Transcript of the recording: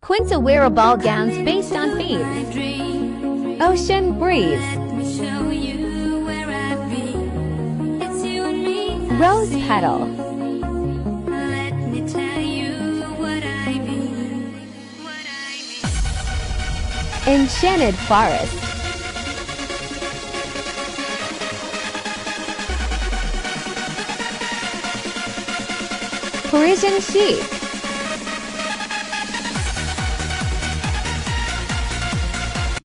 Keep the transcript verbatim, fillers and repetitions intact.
Quinceanera ball gowns based on beads. Ocean breeze. Rose petal. Enchanted forest. Parisian chic.